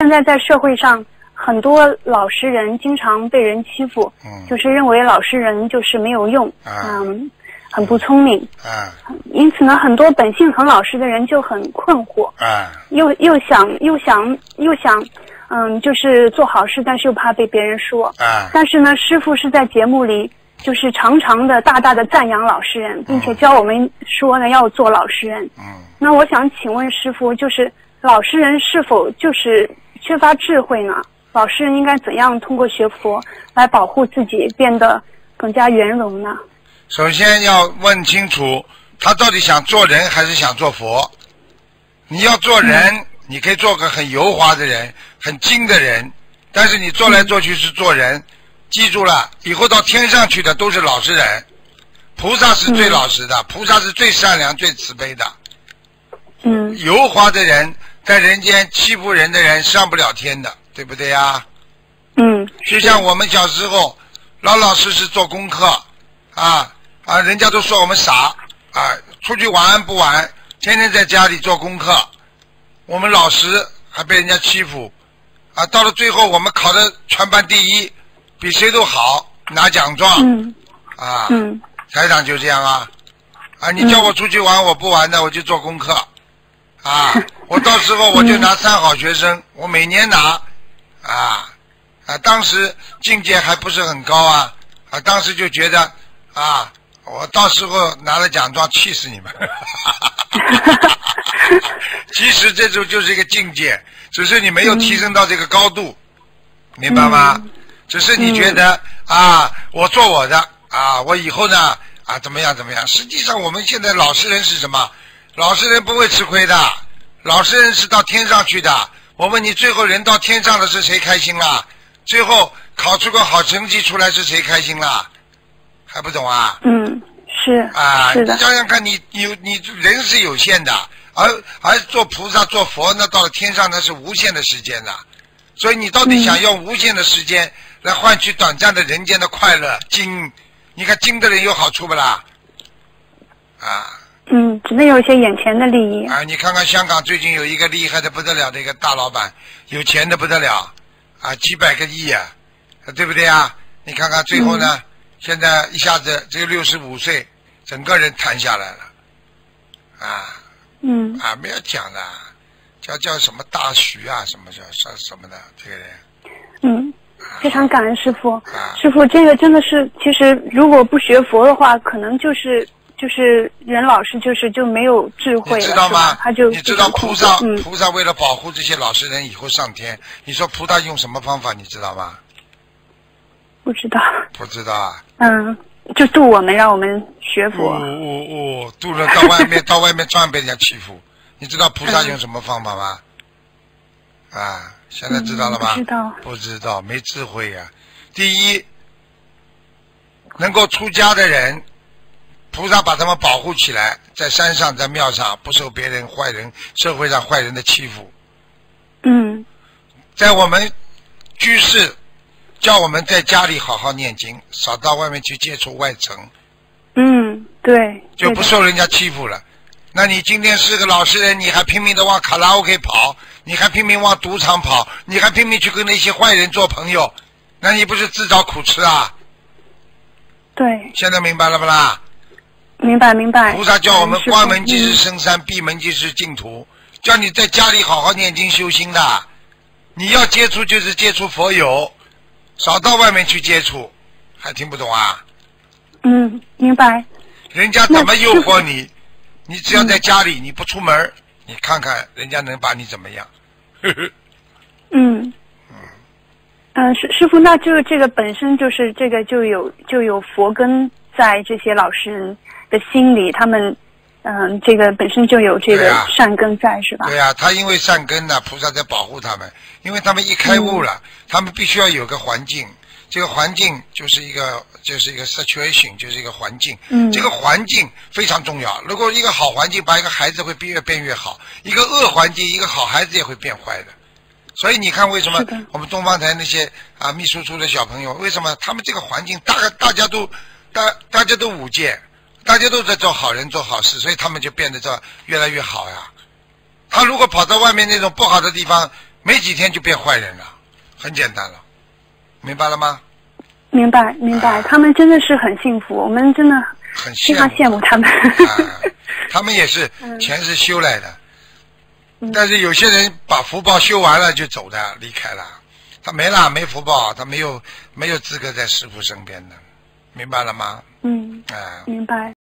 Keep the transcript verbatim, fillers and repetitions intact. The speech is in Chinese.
现在在社会上，很多老实人经常被人欺负， 嗯， 就是认为老实人就是没有用， 啊嗯，很不聪明， 啊因此呢，很多本性很老实的人就很困惑， 啊又又想又想又想，嗯，就是做好事，但是又怕被别人说， 啊但是呢，师父是在节目里就是常常的大大的赞扬老实人，并且教我们说呢要做老实人。 嗯， 那我想请问师父，就是老实人是否就是缺乏智慧呢？老实人应该怎样通过学佛来保护自己，变得更加圆融呢？ 首先要问清楚，他到底想做人还是想做佛？你要做人，嗯、你可以做个很油滑的人，很精的人，但是你做来做去是做人。嗯，记住了，以后到天上去的都是老实人，菩萨是最老实的，嗯、菩萨是最善良、最慈悲的。 嗯， 油滑的人在人间欺负人的人上不了天的，对不对呀？ 嗯， 就像我们小时候老老实实做功课啊啊，人家都说我们傻啊，出去玩不玩，天天在家里做功课，我们老实还被人家欺负啊，到了最后我们考的全班第一。比谁都好，拿奖状， 嗯， 啊， 嗯， 台长就这样啊，啊，你叫我出去玩，嗯、我不玩的，我就做功课，啊，我到时候我就拿三好学生，嗯、我每年拿，啊，啊，当时境界还不是很高啊，啊，当时就觉得啊，我到时候拿了奖状，气死你们，其实这种就是一个境界，只是你没有提升到这个高度，嗯、明白吗？嗯，只是你觉得、嗯、啊，我做我的啊，我以后呢啊怎么样怎么样？实际上我们现在老实人是什么？老实人不会吃亏的，老实人是到天上去的。我问你，最后人到天上的是谁开心了？最后考出个好成绩出来是谁开心了？还不懂啊？ 嗯，是啊， 是的。 你想想看，你你你人是有限的，而而做菩萨做佛，那到了天上那是无限的时间的。所以你到底想用无限的时间？嗯，来换取短暂的人间的快乐，精，你看精的人有好处不啦？啊， 嗯，只能有一些眼前的利益啊！你看看香港最近有一个厉害的不得了的一个大老板，有钱的不得了啊，几百个亿啊，对不对啊？你看看最后呢，嗯、现在一下子只有六十五岁，整个人瘫下来了，啊， 嗯， 啊，没有讲的，叫叫什么大徐啊，什么叫什什么的这个人， 嗯。非常感恩师父， 啊、 师父这个真的是，其实如果不学佛的话，可能就是就是人老实就是就没有智慧了， 你知道吗？ 他就你知道菩萨、 嗯、 菩萨为了保护这些老实人以后上天，你说菩萨用什么方法？你知道吗？ 不知道。 不知道啊。 嗯，就度我们，让我们学佛。 哦哦哦，度了到外面到外面照样被人家欺负。你知道菩萨用什么方法吗？嗯、啊。现在知道了吗？ 嗯、不知道， 不知道，没智慧呀、啊。第一，能够出家的人，菩萨把他们保护起来，在山上，在庙上，不受别人坏人、社会上坏人的欺负。 嗯， 在我们居士，叫我们在家里好好念经，少到外面去接触外尘。 嗯，对， 就不受人家欺负了。那你今天是个老实人，你还拼命的往卡拉 OK 跑，你还拼命往赌场跑，你还拼命去跟那些坏人做朋友，那你不是自找苦吃啊？ 对。 现在明白了不啦？ 明白明白。 菩萨叫我们关门即是深山，闭门即是净土，叫你在家里好好念经修心的。你要接触就是接触佛友，少到外面去接触，还听不懂啊？ 嗯，明白。 人家怎么诱惑你？你只要在家里，你不出门、嗯，你看看人家能把你怎么样？呵呵嗯。嗯。嗯，师师父，那这个这个本身就是这个就有就有佛根在这些老实人的心里，他们嗯，这个本身就有这个善根在，是吧？ 对呀、啊，他因为善根呢，菩萨在保护他们，因为他们一开悟了，嗯、他们必须要有个环境。这个环境就是一个就是一个 situation， 就是一个环境。嗯，这个环境非常重要。如果一个好环境把一个孩子会越变越好，一个恶环境一个好孩子也会变坏的。所以你看为什么我们东方台那些啊秘书处的小朋友，为什么他们这个环境大大家都大大家都五戒，大家都在做好人做好事，所以他们就变得这越来越好呀。他如果跑到外面那种不好的地方， 没几天就变坏人了，很简单了，明白了吗？ 明白明白、啊，他们真的是很幸福，我们真的很非常羡慕他们。 啊，他们也是前世修来的、嗯，但是有些人把福报修完了就走的离开了，他没了没福报，他没有没有资格在师父身边的，明白了吗？ 嗯， 啊， 明白。